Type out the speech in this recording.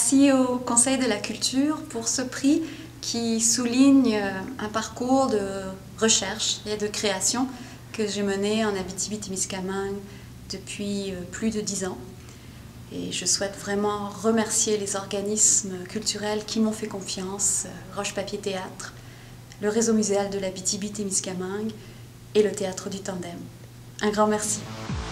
Merci au Conseil de la Culture pour ce prix qui souligne un parcours de recherche et de création que j'ai mené en Abitibi-Témiscamingue depuis plus de 10 ans. Et je souhaite vraiment remercier les organismes culturels qui m'ont fait confiance, Roche Papier Théâtre, le réseau muséal de l'Abitibi-Témiscamingue et le Théâtre du Tandem. Un grand merci.